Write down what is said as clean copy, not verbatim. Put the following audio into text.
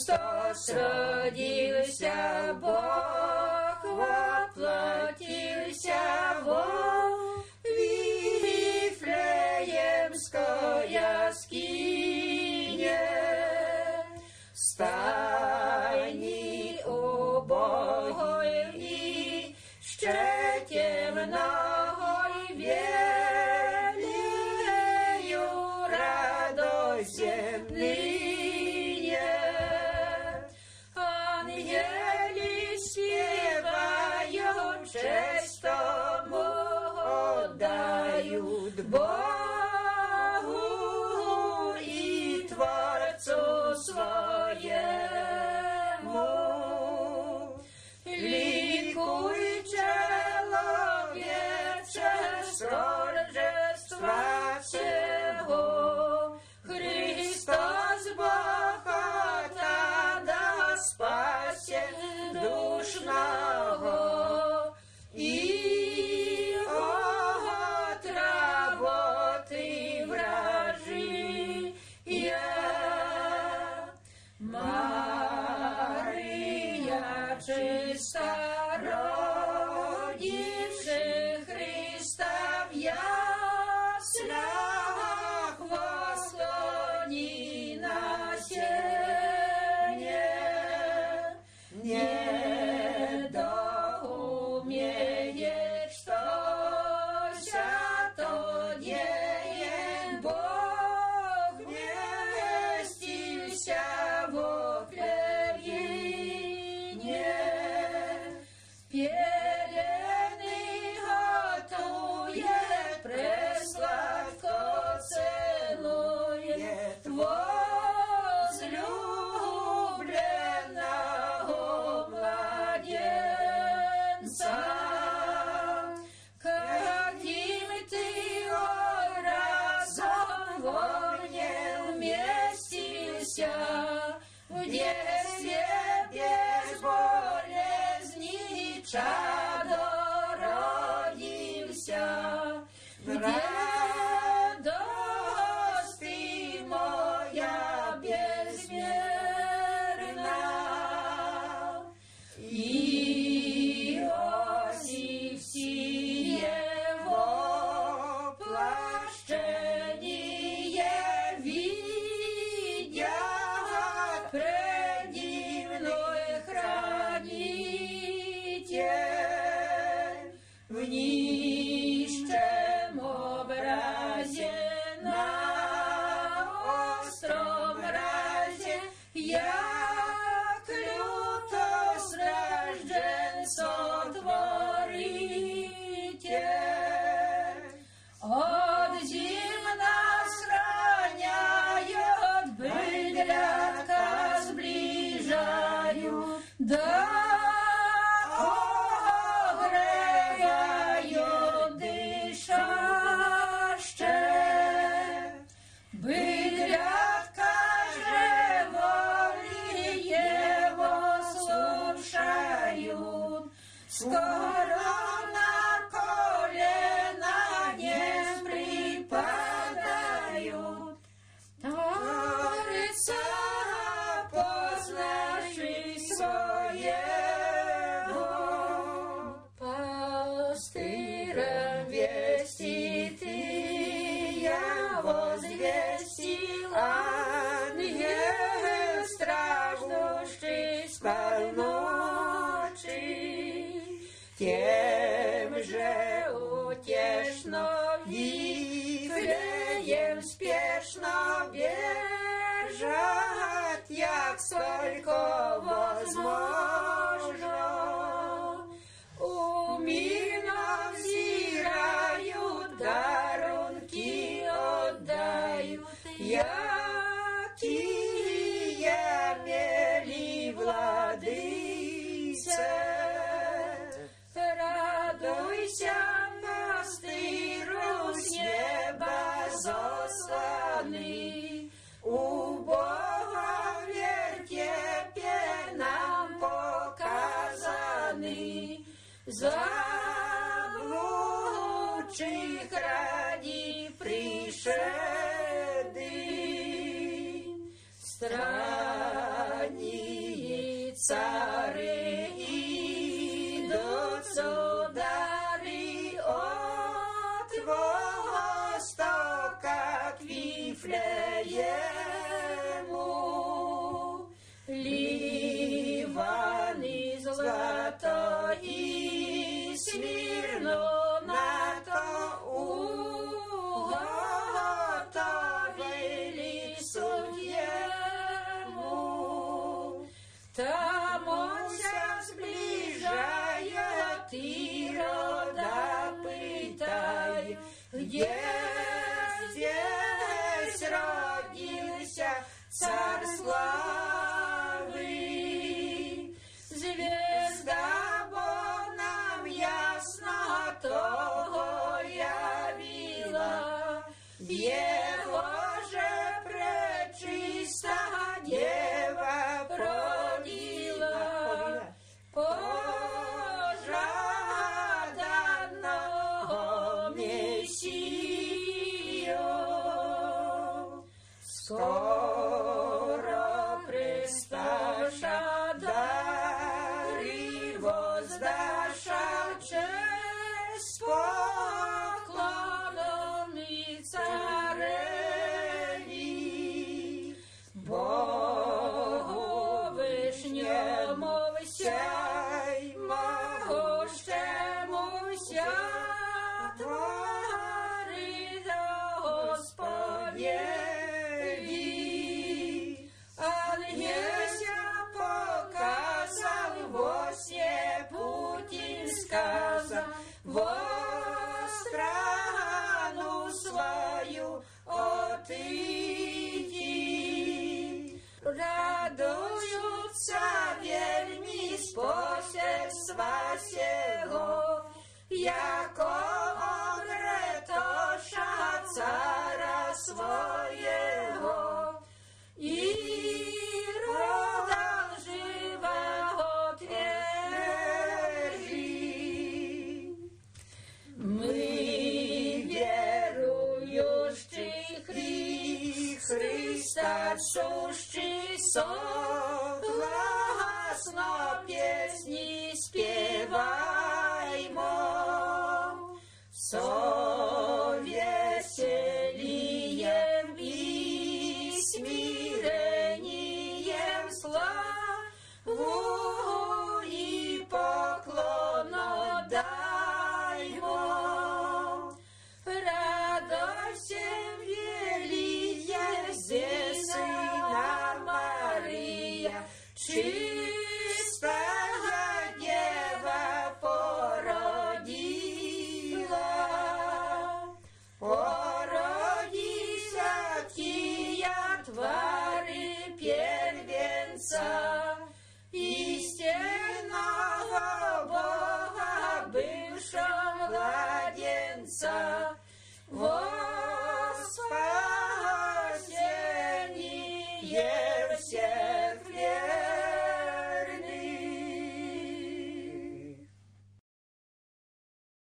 Христос родился, Бог воплотился во Вифлеемская скине. Стайни убогой ще темногой велею радость земные. Ангели спевают, честь тому отдают Богу и Творцу своему. Ликуй, человече, с рождества сего. Христос Бог Отца спасе душного и от работы вражьей. Мария чиста, родивши Христа в яслях, вослони на сене. Недоумеет, что то деет Бог, вместился во плевине. Пелены готует, пресладко целует возлюбленного младенца. Каким ты образом во мне вместился, в детстве без болезни чадо родился. Радость ты моя безмерна. Иосиф сие воплощение видя, предивной хранитель, в нищем образе, на остром разе, як люто рожден сотворитель. От земна сраняют, быдлятка сближают, да огреют дышаще. Быдлятка же воли его слушают, скоро на колено не припадают. Творца познавши своего, пастырем вести ты я возвестил, ангел страждущий с полночи. Тем же утешно Вифлеем спешно бежать, як сколько возможно. Умильно взирают, дарунки отдают, якие мели владыце. Радуйся, пастыру с неба засланный, у Бога верь теперь нам показанный. Заблудших ради пришеды, страни цари ідуть судари от востока к Вифлеему. Ливан и злато и смирно на то уготовили судьему. Там он ся сближает Ирода пытает, где здесь родился царь славы. Звезда Бог нам ясно того явила, его же пречиста дева родила, пожаданного Мессию. Скоро предсташа дары воздаша честь поклоном и цареви. Богу вышнему всей могущему вся твори Господеви. Ангеся показал во сне пути сказал, во страну свою отыди. Радуются вельми способства сего, яко огретоша цара своего, и родом живого твери. Мы верующие Христа сущий согласно песни спеваймо, совеселием и смирением славу и поклону даймо. Радостям велия здесь Сына Мария,